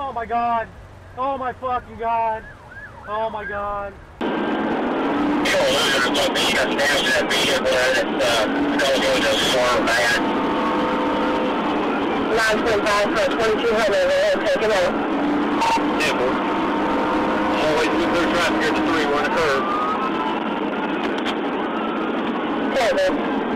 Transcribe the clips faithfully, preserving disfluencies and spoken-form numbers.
Oh my god. Oh my fucking god. Oh my god. nine point five for twenty-two hundred, we're take it out. Nickel. Always move through traffic here to three, we're on a curve. Seven.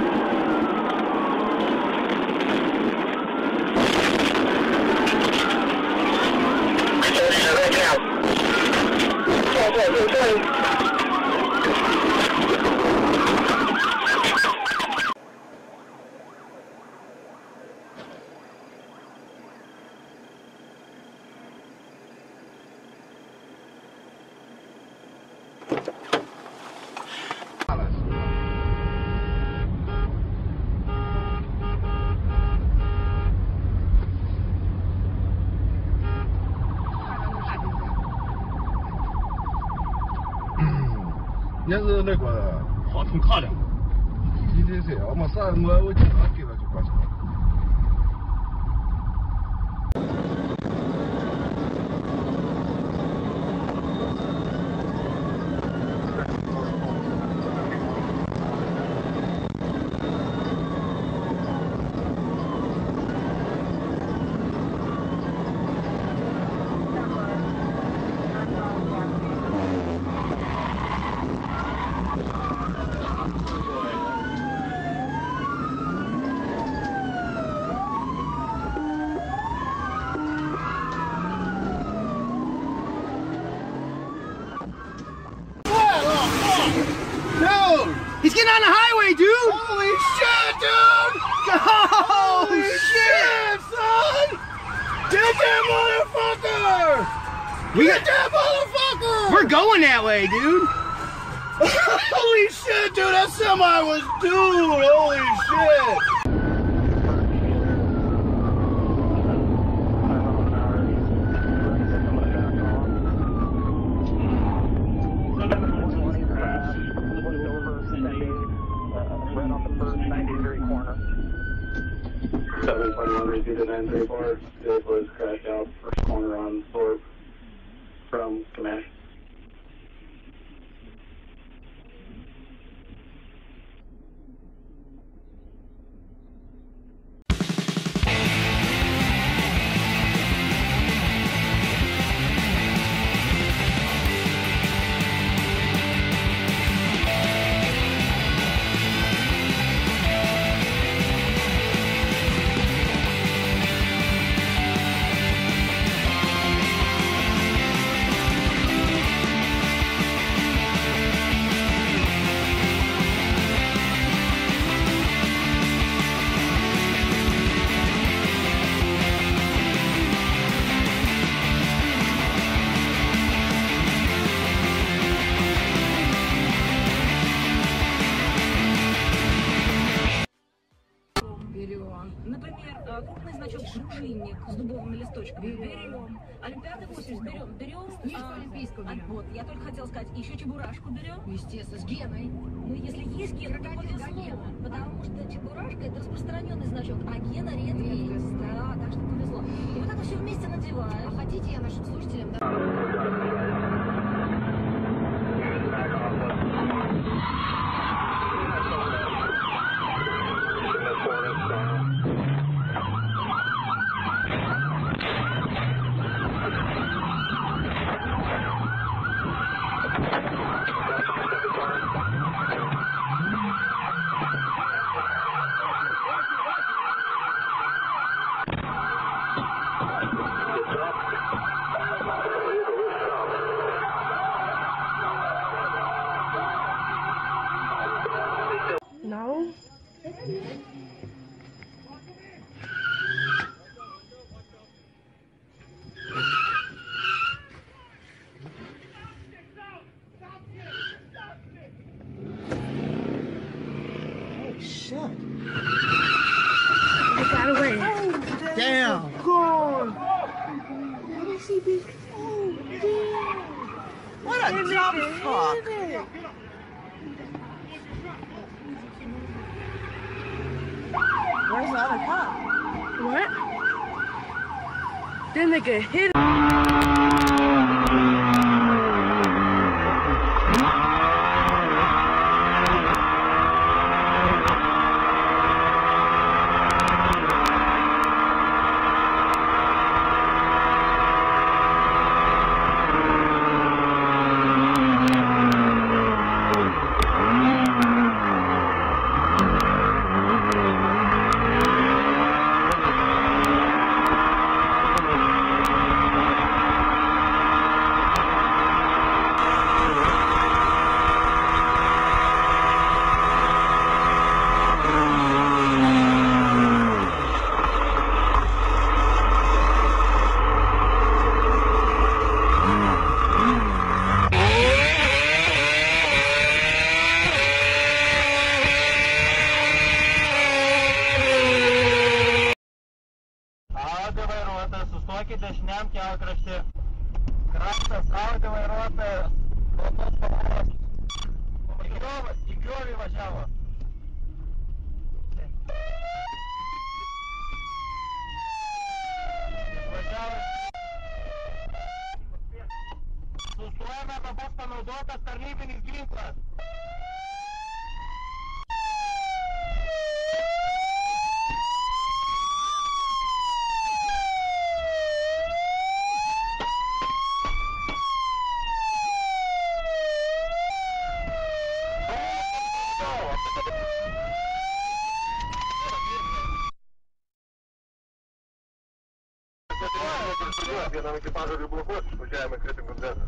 也是那个好挺漂亮。 D T C，我们啥我我经常给了就过去了。 He's getting on the highway, dude! Holy shit, dude! Holy shit, son! Get that motherfucker! We Get got, that motherfucker! we're going that way, dude! Holy shit, dude! That semi was dude! Holy shit! seven twenty-one, repeat the nine three four. Vehicle was crashed out, first corner on Thorpe from Command. Например, крупный значок «Дружинник» с дубовыми листочками берем. Олимпиада восемьдесят берем. Берем. Книжку олимпийскую берем. Вот, я только хотела сказать, еще чебурашку берем. Естественно, с Геной. Ну, если есть Гена, то повезло. Гена. Потому что чебурашка — это распространенный значок, а Гена редкий. Да, так что повезло. И вот это все вместе надеваем. А хотите, я нашим слушателям... Да? No? Shit. I got away. Damn. God. Let me see this. Oh, damn. What a Hit dumb it, fuck. hit it. Where's the other cop? What? Then they get hit. Sustokit dešiniam kelkraštį. Kraštas, Audi vairuotojas. Baltos spalvos. Į griovį, į griovį važiavo. Važiavo. Sustojame, arba bus panaudotas tarnybinis ginklas. Vienam ekipažui blokuoti, išvažiavimą kretingų dėtą.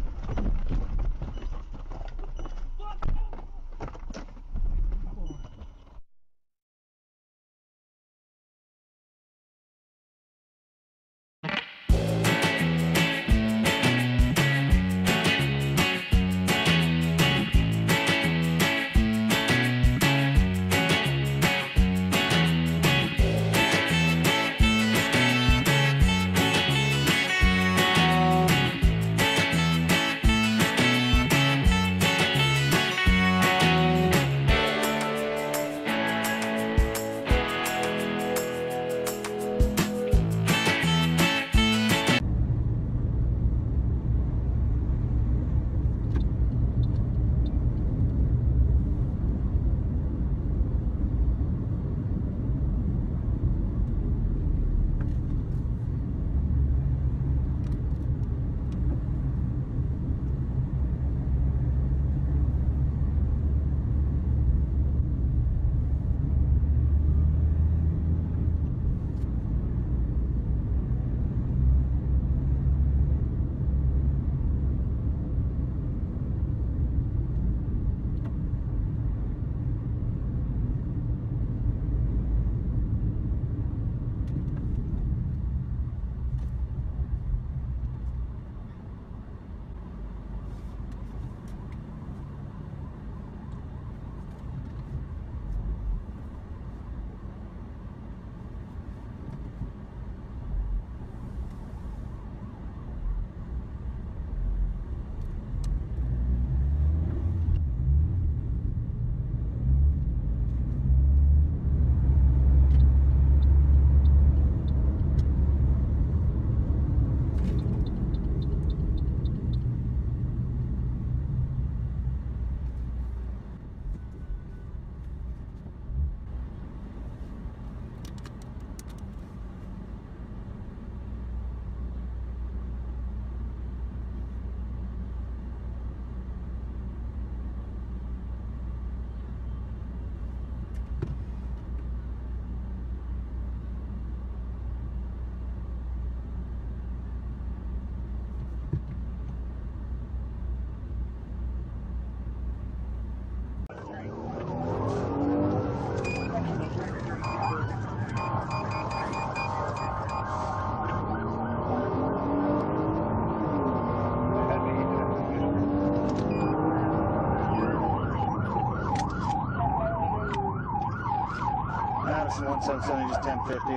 one seven seven, just ten fifty.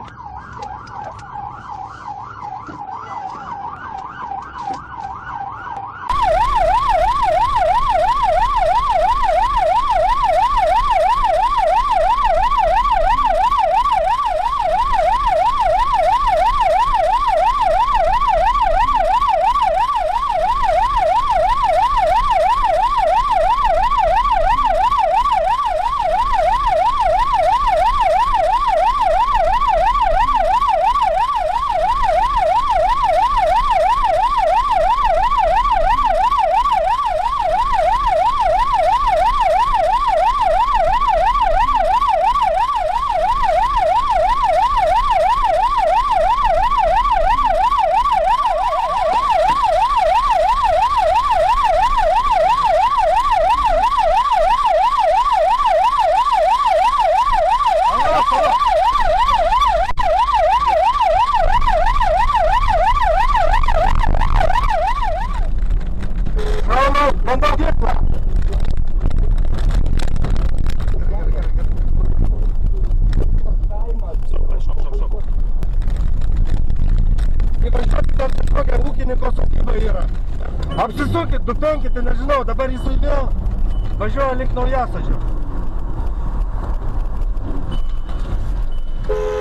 Ūkininko sodyba yra. Apsisukit, dupenkit, nežinau, dabar jisai vėl važiuoja link Naujasadžio.